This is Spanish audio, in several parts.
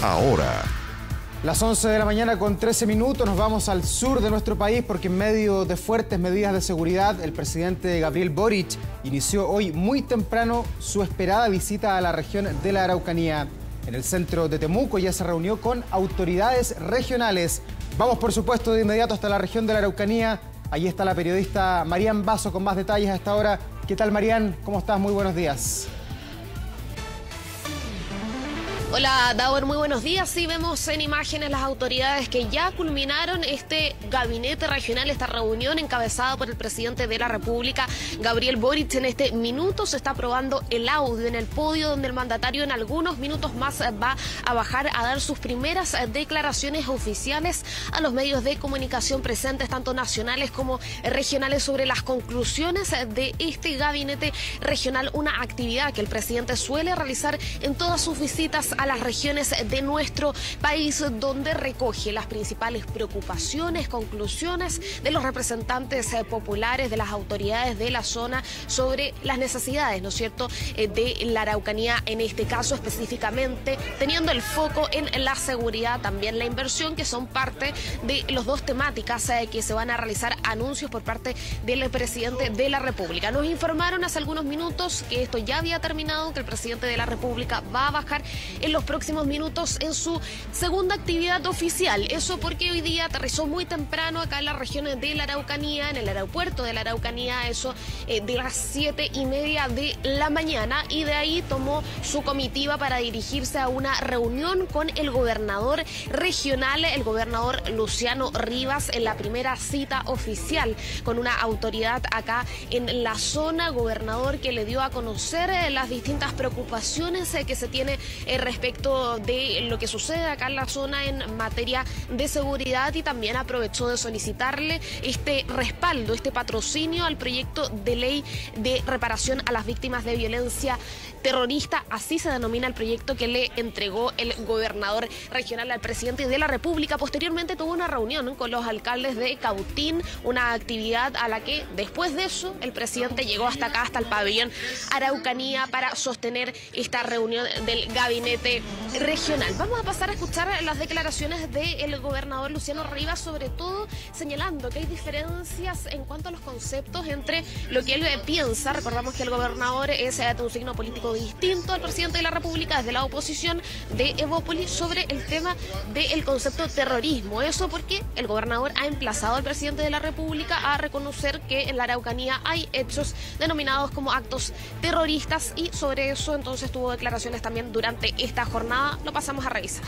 ahora. Las 11 de la mañana con 13 minutos nos vamos al sur de nuestro país porque en medio de fuertes medidas de seguridad el presidente Gabriel Boric inició hoy muy temprano su esperada visita a la región de la Araucanía. En el centro de Temuco ya se reunió con autoridades regionales. Vamos por supuesto de inmediato hasta la región de la Araucanía. Allí está la periodista Marian Basso con más detalles a esta hora. ¿Qué tal, Marian? ¿Cómo estás? Muy buenos días. Hola, Dauer, muy buenos días. Sí, vemos en imágenes las autoridades que ya culminaron este gabinete regional, esta reunión encabezada por el presidente de la República, Gabriel Boric. En este minuto se está aprobando el audio en el podio donde el mandatario en algunos minutos más va a bajar a dar sus primeras declaraciones oficiales a los medios de comunicación presentes, tanto nacionales como regionales, sobre las conclusiones de este gabinete regional, una actividad que el presidente suele realizar en todas sus visitas a las regiones de nuestro país, donde recoge las principales preocupaciones, conclusiones de los representantes populares, de las autoridades de la zona sobre las necesidades, ¿no es cierto?, de la Araucanía en este caso específicamente, teniendo el foco en la seguridad, también la inversión, que son parte de las dos temáticas que se van a realizar anuncios por parte del presidente de la República. Nos informaron hace algunos minutos que esto ya había terminado, que el presidente de la República va a bajar en los próximos minutos en su segunda actividad oficial. Eso porque hoy día aterrizó muy temprano acá en las regiones de la Araucanía, en el aeropuerto de la Araucanía, eso de las 7:30 de la mañana, y de ahí tomó su comitiva para dirigirse a una reunión con el gobernador regional, el gobernador Luciano Rivas, en la primera cita oficial con una autoridad acá en la zona, gobernador que le dio a conocer las distintas preocupaciones que se tiene respecto de lo que sucede acá en la zona en materia de seguridad, y también aprovechó de solicitarle este respaldo, este patrocinio al proyecto de ley de reparación a las víctimas de violencia terrorista. Así se denomina el proyecto que le entregó el gobernador regional al presidente de la República. Posteriormente tuvo una reunión con los alcaldes de Cautín, una actividad a la que después de eso el presidente llegó hasta acá, hasta el pabellón Araucanía, para sostener esta reunión del gabinete regional. Vamos a pasar a escuchar las declaraciones del gobernador Luciano Rivas, sobre todo señalando que hay diferencias en cuanto a los conceptos entre lo que él piensa. Recordamos que el gobernador es de un signo político distinto al presidente de la República, desde la oposición de Evópolis, sobre el tema del concepto terrorismo. Eso porque el gobernador ha emplazado al presidente de la República a reconocer que en la Araucanía hay hechos denominados como actos terroristas, y sobre eso entonces tuvo declaraciones también durante esta jornada. Lo pasamos a revisar.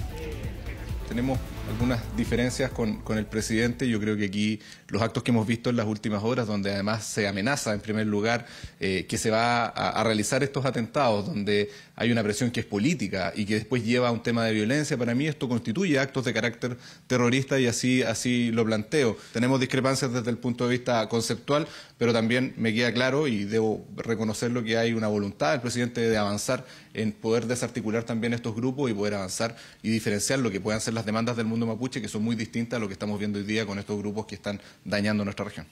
Tenemos algunas diferencias con el presidente. Yo creo que aquí los actos que hemos visto en las últimas horas, donde además se amenaza en primer lugar que se va a realizar estos atentados, donde hay una presión que es política y que después lleva a un tema de violencia, para mí esto constituye actos de carácter terrorista, y así lo planteo. Tenemos discrepancias desde el punto de vista conceptual, pero también me queda claro, y debo reconocerlo, que hay una voluntad del presidente de avanzar en poder desarticular también estos grupos y poder avanzar y diferenciar lo que puedan ser las demandas del mundo mapuche, que son muy distintas a lo que estamos viendo hoy día con estos grupos que están dañando nuestra región.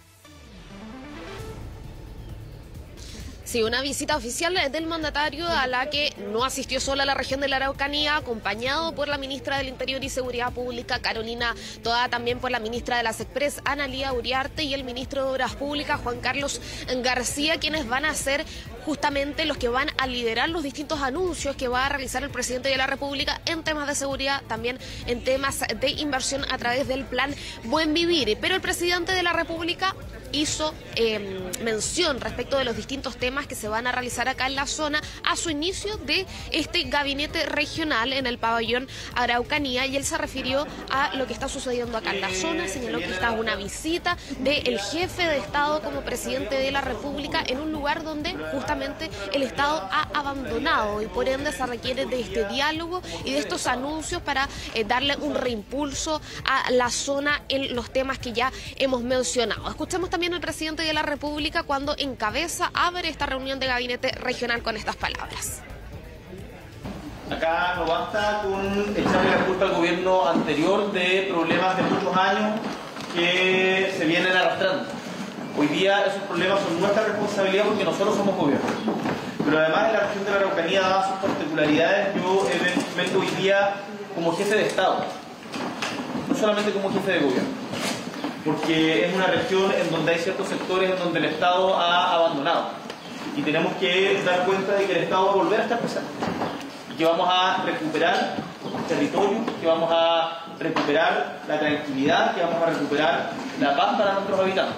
Sí, una visita oficial del mandatario a la que no asistió sola a la región de la Araucanía, acompañado por la ministra del Interior y Seguridad Pública, Carolina Toá, también por la ministra de las Express, Analía Uriarte, y el ministro de Obras Públicas, Juan Carlos García, quienes van a ser justamente los que van a liderar los distintos anuncios que va a realizar el presidente de la República en temas de seguridad, también en temas de inversión a través del plan Buen Vivir. Pero el presidente de la República hizo mención respecto de los distintos temas que se van a realizar acá en la zona a su inicio de este gabinete regional en el pabellón Araucanía, y él se refirió a lo que está sucediendo acá en la zona. Señaló que esta es una visita del jefe de Estado como presidente de la República en un lugar donde justamente el Estado ha abandonado, y por ende se requiere de este diálogo y de estos anuncios para darle un reimpulso a la zona en los temas que ya hemos mencionado. Escuchemos también al presidente de la República cuando abre esta reunión de gabinete regional con estas palabras. Acá no basta con echarle la culpa al gobierno anterior de problemas de muchos años que se vienen arrastrando. Hoy día esos problemas son nuestra responsabilidad porque nosotros somos gobierno. Pero además en la región de la Araucanía, dadas sus particularidades, yo me respeto hoy día como jefe de Estado, no solamente como jefe de gobierno, porque es una región en donde hay ciertos sectores en donde el Estado ha abandonado y tenemos que dar cuenta de que el Estado va a volver a estar presente y que vamos a recuperar territorio, que vamos a recuperar la tranquilidad, que vamos a recuperar la paz para nuestros habitantes.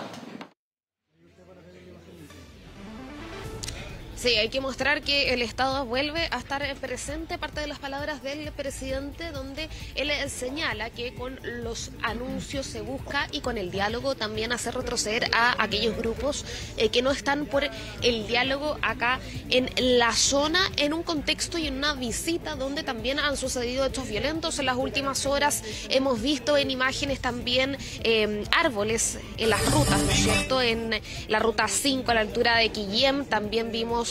Sí, hay que mostrar que el Estado vuelve a estar presente, parte de las palabras del presidente, donde él señala que con los anuncios se busca y con el diálogo también hacer retroceder a aquellos grupos que no están por el diálogo acá en la zona, en un contexto y en una visita donde también han sucedido hechos violentos en las últimas horas. Hemos visto en imágenes también árboles en las rutas, ¿no es cierto? En la ruta 5 a la altura de Quillem también vimos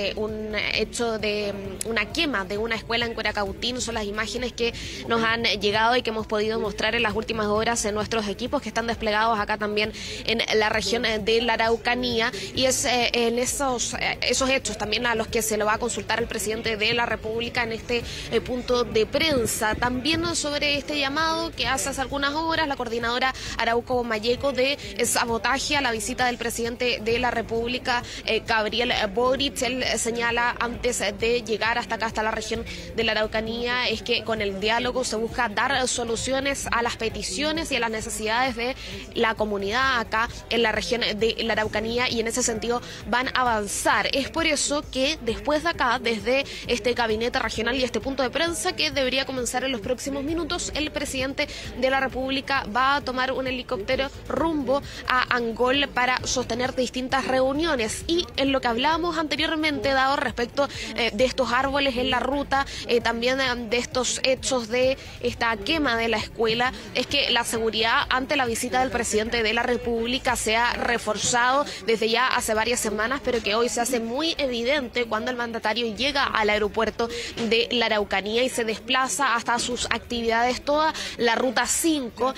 un hecho de una quema de una escuela en Curacautín. Son las imágenes que nos han llegado y que hemos podido mostrar en las últimas horas en nuestros equipos que están desplegados acá también en la región de la Araucanía, y es en esos hechos también a los que se lo va a consultar el presidente de la República en este punto de prensa. También sobre este llamado que hace algunas horas la coordinadora Arauco Malleco de sabotaje a la visita del presidente de la República, Gabriel Boric. Él señala antes de llegar hasta acá, hasta la región de la Araucanía, es que con el diálogo se busca dar soluciones a las peticiones y a las necesidades de la comunidad acá en la región de la Araucanía, y en ese sentido van a avanzar. Es por eso que después de acá, desde este gabinete regional y este punto de prensa que debería comenzar en los próximos minutos, el presidente de la República va a tomar un helicóptero rumbo a Angol para sostener distintas reuniones. Y en lo que hablábamos anteriormente, dado respecto de estos árboles en la ruta, también de estos hechos de esta quema de la escuela, es que la seguridad ante la visita del presidente de la República se ha reforzado desde ya hace varias semanas, pero que hoy se hace muy evidente cuando el mandatario llega al aeropuerto de la Araucanía y se desplaza hasta sus actividades. Toda la ruta 5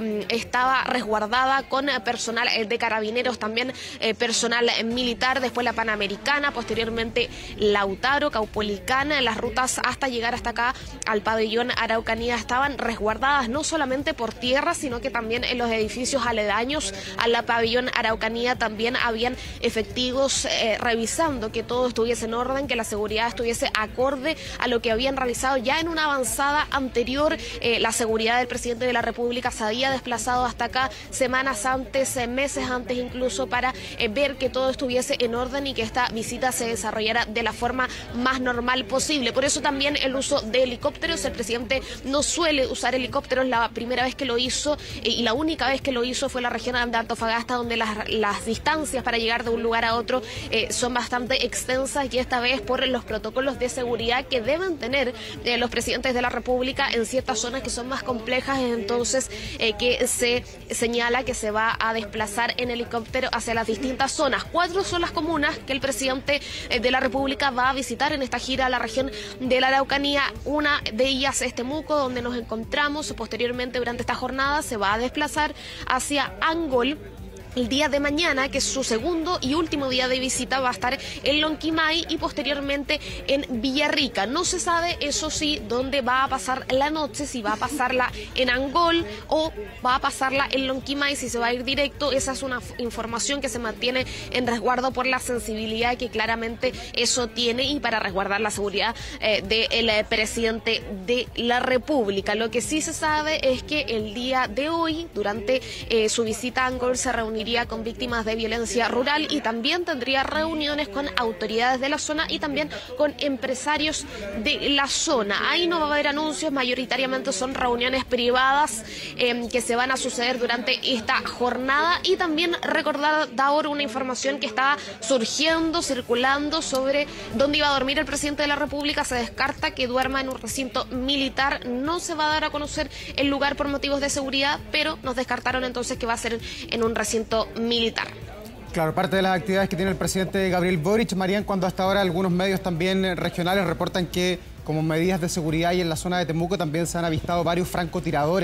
estaba resguardada con personal de carabineros, también personal militar, después la Panamericana, posteriormente Lautaro, Caupolicana. Las rutas hasta llegar hasta acá al pabellón Araucanía estaban resguardadas no solamente por tierra, sino que también en los edificios aledaños a la pabellón Araucanía también habían efectivos revisando que todo estuviese en orden, que la seguridad estuviese acorde a lo que habían realizado ya en una avanzada anterior. La seguridad del presidente de la República se había desplazado hasta acá semanas antes, meses antes incluso, para ver que todo estuviese en orden y que esta visita se desarrollara de la forma más normal posible. Por eso también el uso de helicópteros. El presidente no suele usar helicópteros. La primera vez que lo hizo y la única vez que lo hizo fue en la región de Antofagasta, donde las distancias para llegar de un lugar a otro son bastante extensas, y esta vez por los protocolos de seguridad que deben tener los presidentes de la República en ciertas zonas que son más complejas. Entonces que se señala que se va a desplazar en helicóptero hacia las distintas zonas. 4 son las comunas que el presidente de la República va a visitar en esta gira a la región de la Araucanía. Una de ellas es Temuco, donde nos encontramos. Posteriormente, durante esta jornada, se va a desplazar hacia Angol. El día de mañana, que es su segundo y último día de visita, va a estar en Lonquimay y posteriormente en Villarrica. No se sabe, eso sí, dónde va a pasar la noche, si va a pasarla en Angol o va a pasarla en Lonquimay, si se va a ir directo. Esa es una información que se mantiene en resguardo por la sensibilidad que claramente eso tiene y para resguardar la seguridad del presidente de la República. Lo que sí se sabe es que el día de hoy, durante su visita a Angol, se reuniría con víctimas de violencia rural y también tendría reuniones con autoridades de la zona y también con empresarios de la zona. Ahí no va a haber anuncios, mayoritariamente son reuniones privadas que se van a suceder durante esta jornada. Y también recordar, Daor, una información que estaba surgiendo, circulando sobre dónde iba a dormir el presidente de la República. Se descarta que duerma en un recinto militar. No se va a dar a conocer el lugar por motivos de seguridad, pero nos descartaron entonces que va a ser en un recinto militar. Claro, parte de las actividades que tiene el presidente Gabriel Boric, Marián, cuando hasta ahora algunos medios también regionales reportan que como medidas de seguridad y en la zona de Temuco también se han avistado varios francotiradores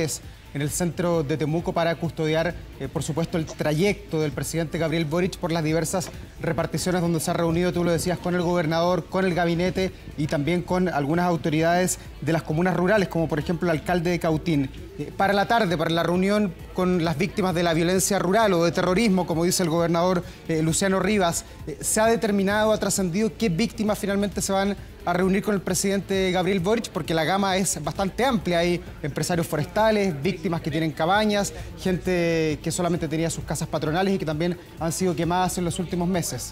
en el centro de Temuco para custodiar, por supuesto, el trayecto del presidente Gabriel Boric por las diversas reparticiones donde se ha reunido, tú lo decías, con el gobernador, con el gabinete y también con algunas autoridades de las comunas rurales, como por ejemplo el alcalde de Cautín. Para la tarde, para la reunión con las víctimas de la violencia rural o de terrorismo, como dice el gobernador Luciano Rivas, ¿se ha determinado, ha trascendido qué víctimas finalmente se van a reunir con el presidente Gabriel Boric? Porque la gama es bastante amplia. Hay empresarios forestales, víctimas que tienen cabañas, gente que solamente tenía sus casas patronales y que también han sido quemadas en los últimos meses.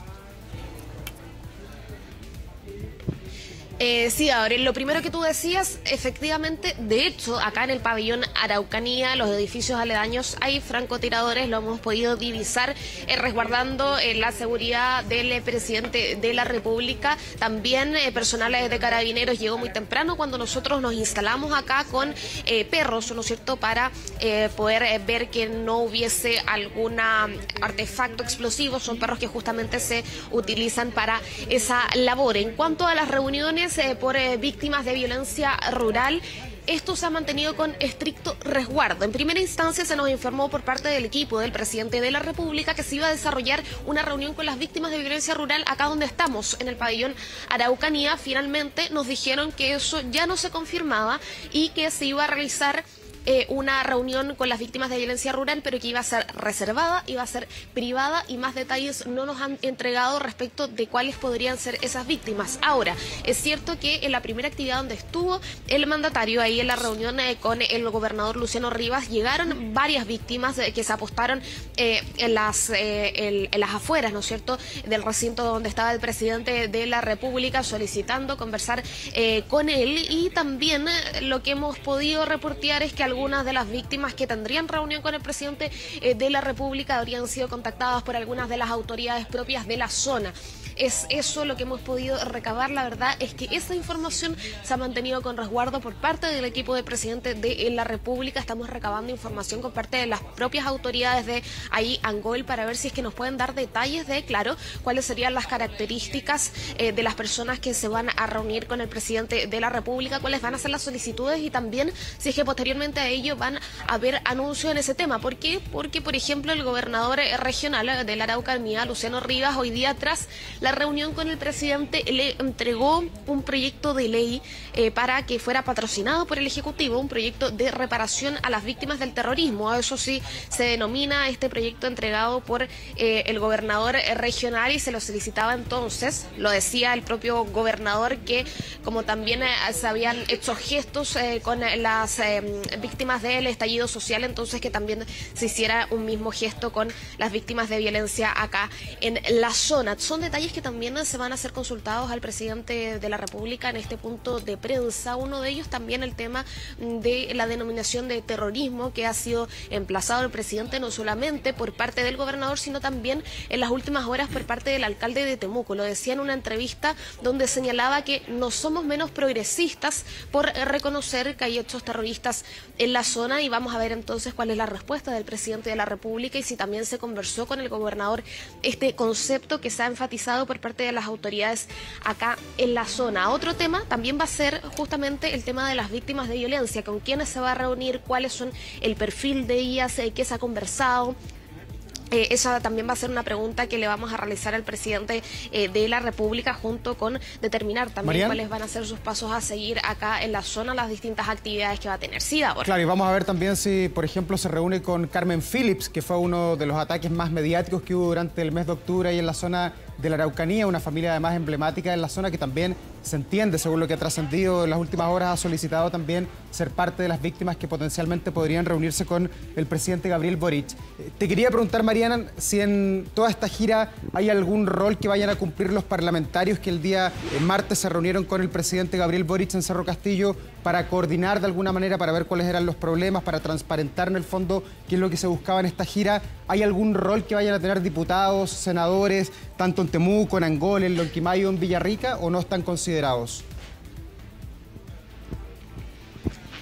Sí, Gabriel, lo primero que tú decías, efectivamente, de hecho, acá en el pabellón Araucanía, los edificios aledaños, hay francotiradores, lo hemos podido divisar, resguardando la seguridad del presidente de la República. También personal de carabineros llegó muy temprano cuando nosotros nos instalamos acá con perros, ¿no es cierto?, para poder ver que no hubiese algún artefacto explosivo. Son perros que justamente se utilizan para esa labor. En cuanto a las reuniones por víctimas de violencia rural, esto se ha mantenido con estricto resguardo. En primera instancia se nos informó por parte del equipo del presidente de la República que se iba a desarrollar una reunión con las víctimas de violencia rural acá donde estamos, en el pabellón Araucanía. Finalmente nos dijeron que eso ya no se confirmaba y que se iba a realizar una reunión con las víctimas de violencia rural, pero que iba a ser reservada, iba a ser privada, y más detalles no nos han entregado respecto de cuáles podrían ser esas víctimas. Ahora, es cierto que en la primera actividad donde estuvo el mandatario, ahí en la reunión con el gobernador Luciano Rivas, llegaron varias víctimas que se apostaron en las afueras, ¿no es cierto?, del recinto donde estaba el presidente de la República, solicitando conversar con él. Y también lo que hemos podido reportear es que algunas de las víctimas que tendrían reunión con el presidente de la República habrían sido contactadas por algunas de las autoridades propias de la zona. Es eso lo que hemos podido recabar. La verdad es que esa información se ha mantenido con resguardo por parte del equipo del presidente de la República. Estamos recabando información por parte de las propias autoridades de ahí, Angol, para ver si es que nos pueden dar detalles de, claro, cuáles serían las características de las personas que se van a reunir con el presidente de la República, cuáles van a ser las solicitudes y también si es que posteriormente a ello van a haber anuncios en ese tema. ¿Por qué? Porque, por ejemplo, el gobernador regional de la Araucanía, Luciano Rivas, hoy día tras la reunión con el presidente le entregó un proyecto de ley para que fuera patrocinado por el Ejecutivo, un proyecto de reparación a las víctimas del terrorismo. Eso sí, se denomina este proyecto entregado por el gobernador regional y se lo solicitaba entonces, lo decía el propio gobernador, que como también se habían hecho gestos con las víctimas del estallido social, entonces que también se hiciera un mismo gesto con las víctimas de violencia acá en la zona. Son detalles que también se van a ser consultados al presidente de la República en este punto de prensa. Uno de ellos también el tema de la denominación de terrorismo que ha sido emplazado el presidente no solamente por parte del gobernador, sino también en las últimas horas por parte del alcalde de Temuco. Lo decía en una entrevista donde señalaba que no somos menos progresistas por reconocer que hay hechos terroristas en la zona, y vamos a ver entonces cuál es la respuesta del presidente de la República y si también se conversó con el gobernador este concepto que se ha enfatizado por parte de las autoridades acá en la zona. Otro tema también va a ser justamente el tema de las víctimas de violencia, con quiénes se va a reunir, cuáles son el perfil de ellas, qué se ha conversado. Esa también va a ser una pregunta que le vamos a realizar al presidente de la República, junto con determinar también Marian, cuáles van a ser sus pasos a seguir acá en la zona, las distintas actividades que va a tener. Sí, Davor. Claro, y vamos a ver también si, por ejemplo, se reúne con Carmen Phillips, que fue uno de los ataques más mediáticos que hubo durante el mes de octubre ahí en la zona de la Araucanía, una familia además emblemática en la zona que también se entiende, según lo que ha trascendido en las últimas horas, ha solicitado también ser parte de las víctimas que potencialmente podrían reunirse con el presidente Gabriel Boric. Te quería preguntar, Mariana, si en toda esta gira hay algún rol que vayan a cumplir los parlamentarios que el día martes se reunieron con el presidente Gabriel Boric en Cerro Castillo para coordinar de alguna manera, para ver cuáles eran los problemas, para transparentar en el fondo qué es lo que se buscaba en esta gira. ¿Hay algún rol que vayan a tener diputados, senadores, tanto en Temuco, en Angol, en Lonquimayo, en Villarrica, o no están considerados?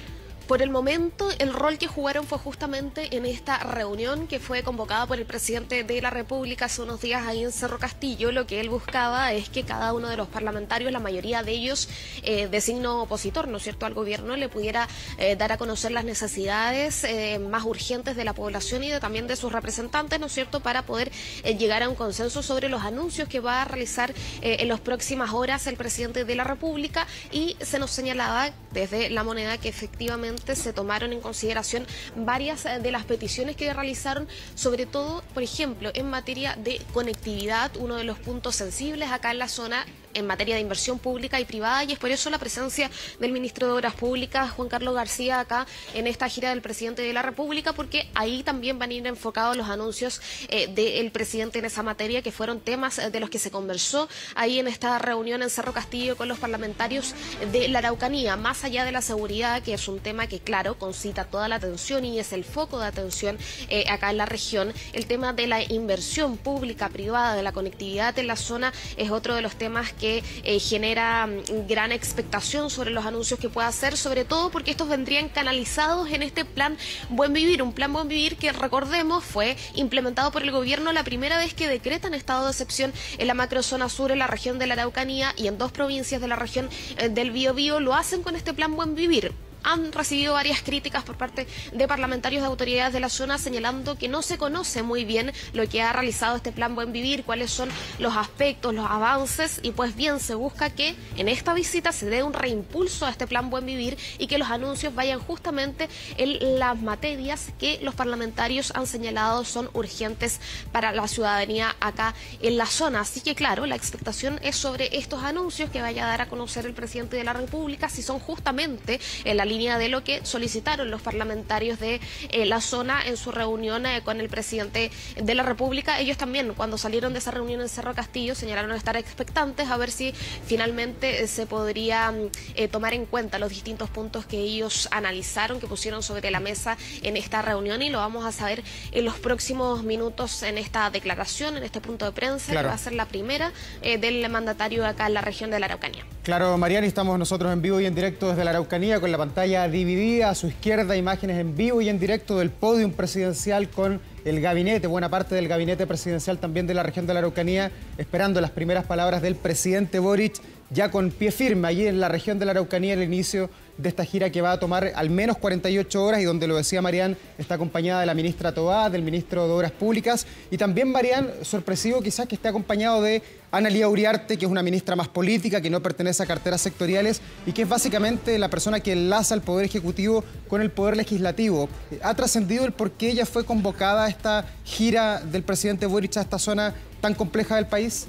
Por el momento, el rol que jugaron fue justamente en esta reunión que fue convocada por el presidente de la República hace unos días ahí en Cerro Castillo. Lo que él buscaba es que cada uno de los parlamentarios, la mayoría de ellos de signo opositor, ¿no es cierto?, al gobierno, le pudiera dar a conocer las necesidades más urgentes de la población y también de sus representantes, ¿no es cierto?, para poder llegar a un consenso sobre los anuncios que va a realizar en las próximas horas el presidente de la República. Y se nos señalaba desde La Moneda que efectivamente se tomaron en consideración varias de las peticiones que realizaron, sobre todo, por ejemplo, en materia de conectividad, uno de los puntos sensibles acá en la zona en materia de inversión pública y privada, y es por eso la presencia del ministro de Obras Públicas, Juan Carlos García, acá en esta gira del presidente de la República, porque ahí también van a ir enfocados los anuncios del presidente en esa materia, que fueron temas de los que se conversó ahí en esta reunión en Cerro Castillo con los parlamentarios de la Araucanía, más allá de la seguridad, que es un tema que, claro, concita toda la atención y es el foco de atención acá en la región. El tema de la inversión pública, privada, de la conectividad en la zona es otro de los temas que genera gran expectación sobre los anuncios que pueda hacer, sobre todo porque estos vendrían canalizados en este plan Buen Vivir, un plan Buen Vivir que, recordemos, fue implementado por el gobierno la primera vez que decretan estado de excepción en la macrozona sur, en la región de la Araucanía y en 2 provincias de la región del Biobío. Lo hacen con este plan Buen Vivir. Han recibido varias críticas por parte de parlamentarios de autoridades de la zona, señalando que no se conoce muy bien lo que ha realizado este plan Buen Vivir, cuáles son los aspectos, los avances, y pues bien, se busca que en esta visita se dé un reimpulso a este plan Buen Vivir y que los anuncios vayan justamente en las materias que los parlamentarios han señalado son urgentes para la ciudadanía acá en la zona. Así que, claro, la expectación es sobre estos anuncios que vaya a dar a conocer el presidente de la República, si son justamente en la línea de lo que solicitaron los parlamentarios de la zona en su reunión con el presidente de la República. Ellos también, cuando salieron de esa reunión en Cerro Castillo, señalaron estar expectantes a ver si finalmente se podría tomar en cuenta los distintos puntos que ellos analizaron, que pusieron sobre la mesa en esta reunión, y lo vamos a saber en los próximos minutos en esta declaración, en este punto de prensa, claro, que va a ser la primera del mandatario acá en la región de la Araucanía. Claro, Mariana, estamos nosotros en vivo y en directo desde la Araucanía con la pantalla dividida. A su izquierda, imágenes en vivo y en directo del pódium presidencial con el gabinete, buena parte del gabinete presidencial también de la región de la Araucanía, esperando las primeras palabras del presidente Boric, ya con pie firme allí en la región de la Araucanía, el inicio de esta gira que va a tomar al menos 48 horas y donde, lo decía Marián, está acompañada de la ministra Tobá, del ministro de Obras Públicas y también, Marián, sorpresivo quizás que esté acompañado de Ana Lía Uriarte, que es una ministra más política, que no pertenece a carteras sectoriales y que es básicamente la persona que enlaza el Poder Ejecutivo con el Poder Legislativo. ¿Ha trascendido el por qué ella fue convocada a esta gira del presidente Boric a esta zona tan compleja del país?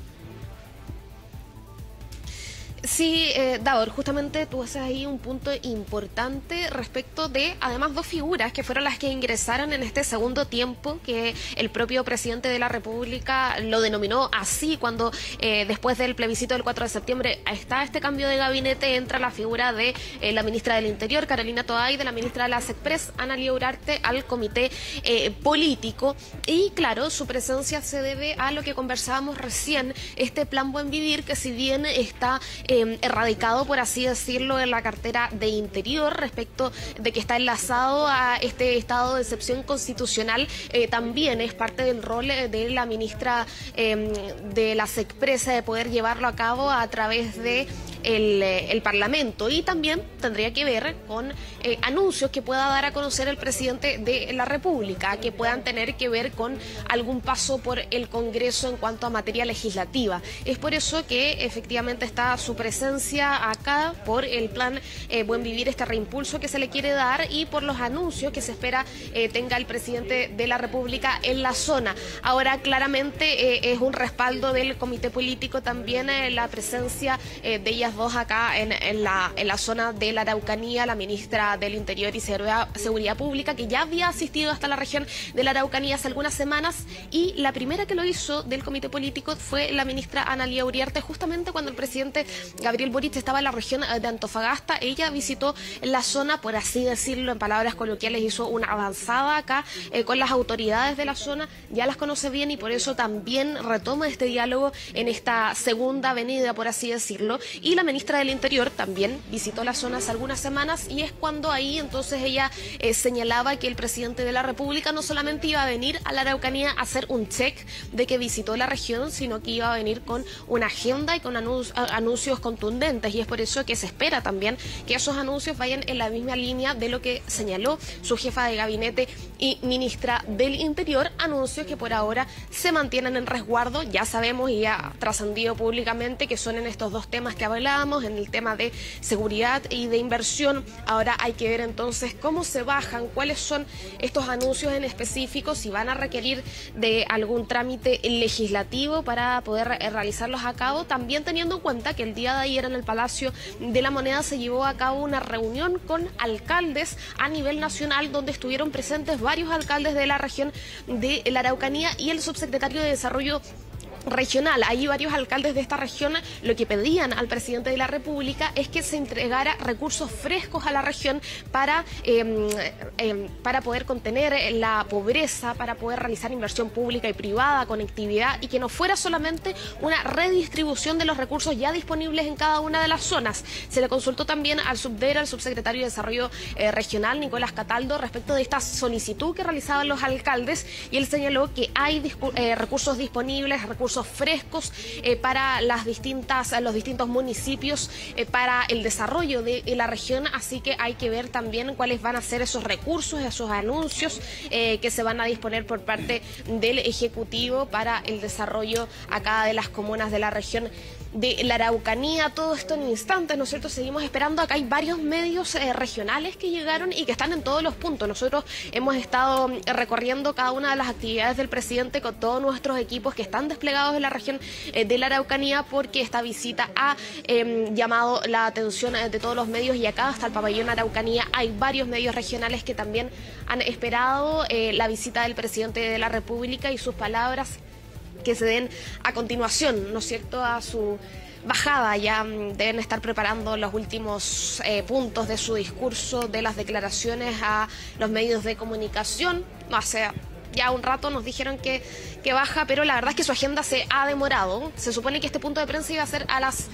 Sí, Davor, justamente tú haces ahí un punto importante respecto de, además, 2 figuras que fueron las que ingresaron en este segundo tiempo, que el propio presidente de la República lo denominó así cuando después del plebiscito del 4 de septiembre está este cambio de gabinete, entra la figura de la ministra del Interior, Carolina Toá, y de la ministra de la SECPRES, Ana Lía Uriarte, al comité político. Y claro, su presencia se debe a lo que conversábamos recién, este plan Buen Vivir, que si bien está erradicado, por así decirlo, en la cartera de Interior, respecto de que está enlazado a este estado de excepción constitucional, también es parte del rol de la ministra de la SECPRES de poder llevarlo a cabo a través de el Parlamento, y también tendría que ver con anuncios que pueda dar a conocer el presidente de la República, que puedan tener que ver con algún paso por el Congreso en cuanto a materia legislativa. Es por eso que efectivamente está su presencia acá, por el plan Buen Vivir, este reimpulso que se le quiere dar, y por los anuncios que se espera tenga el presidente de la República en la zona. Ahora, claramente es un respaldo del comité político también la presencia de ellas dos acá en la zona de la Araucanía, la ministra del Interior y Seguridad Pública, que ya había asistido hasta la región de la Araucanía hace algunas semanas, y la primera que lo hizo del comité político fue la ministra Ana Lía Uriarte, justamente cuando el presidente Gabriel Boric estaba en la región de Antofagasta. Ella visitó la zona, por así decirlo, en palabras coloquiales, hizo una avanzada acá con las autoridades de la zona, ya las conoce bien y por eso también retoma este diálogo en esta segunda venida, por así decirlo. Y la ministra del Interior también visitó la zona hace algunas semanas y es cuando ahí entonces ella señalaba que el presidente de la República no solamente iba a venir a la Araucanía a hacer un check de que visitó la región, sino que iba a venir con una agenda y con anuncios contundentes, y es por eso que se espera también que esos anuncios vayan en la misma línea de lo que señaló su jefa de gabinete y ministra del Interior, anuncios que por ahora se mantienen en resguardo. Ya sabemos y ha trascendido públicamente que son en estos dos temas que hablábamos, en el tema de seguridad y de inversión. Ahora hay que ver entonces cómo se bajan, cuáles son estos anuncios en específico, si van a requerir de algún trámite legislativo para poder realizarlos a cabo, también teniendo en cuenta que el día de ayer en el Palacio de la Moneda se llevó a cabo una reunión con alcaldes a nivel nacional, donde estuvieron presentes varios alcaldes de la región de la Araucanía y el subsecretario de Desarrollo regional. Ahí varios alcaldes de esta región lo que pedían al presidente de la República es que se entregara recursos frescos a la región para poder contener la pobreza, para poder realizar inversión pública y privada, conectividad, y que no fuera solamente una redistribución de los recursos ya disponibles en cada una de las zonas. Se le consultó también al subsecretario de Desarrollo regional, Nicolás Cataldo, respecto de esta solicitud que realizaban los alcaldes, y él señaló que hay recursos disponibles, recursos frescos para los distintos municipios para el desarrollo de la región, así que hay que ver también cuáles van a ser esos recursos, esos anuncios que se van a disponer por parte del Ejecutivo para el desarrollo acá de las comunas de la región de la Araucanía. Todo esto en instantes, ¿no es cierto? Seguimos esperando. Acá hay varios medios regionales que llegaron y que están en todos los puntos. Nosotros hemos estado recorriendo cada una de las actividades del presidente con todos nuestros equipos que están desplegados en la región de la Araucanía, porque esta visita ha llamado la atención de todos los medios, y acá hasta el pabellón Araucanía hay varios medios regionales que también han esperado la visita del presidente de la República y sus palabras que se den a continuación, ¿no es cierto?, a su bajada. Ya deben estar preparando los últimos puntos de su discurso, de las declaraciones a los medios de comunicación. Hace ya un rato nos dijeron que baja, pero la verdad es que su agenda se ha demorado. Se supone que este punto de prensa iba a ser a las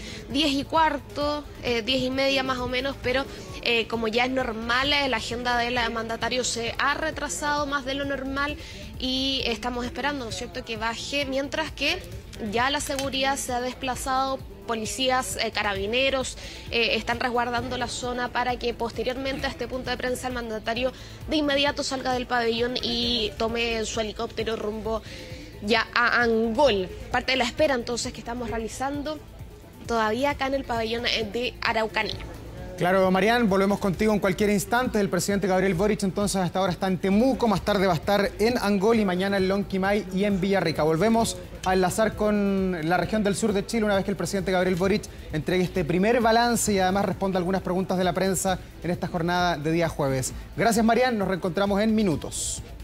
10:15, 10:30 más o menos, pero como ya es normal, la agenda del mandatario se ha retrasado más de lo normal y estamos esperando, ¿no es cierto?, que baje, mientras que ya la seguridad se ha desplazado. Policías, carabineros están resguardando la zona para que posteriormente a este punto de prensa el mandatario de inmediato salga del pabellón y tome su helicóptero rumbo ya a Angol. Parte de la espera entonces que estamos realizando todavía acá en el pabellón de Araucanía. Claro, Marian, volvemos contigo en cualquier instante. El presidente Gabriel Boric entonces hasta ahora está en Temuco, más tarde va a estar en Angol y mañana en Lonquimay y en Villarrica. Volvemos a enlazar con la región del sur de Chile una vez que el presidente Gabriel Boric entregue este primer balance y además responda algunas preguntas de la prensa en esta jornada de día jueves. Gracias, Marian, nos reencontramos en minutos.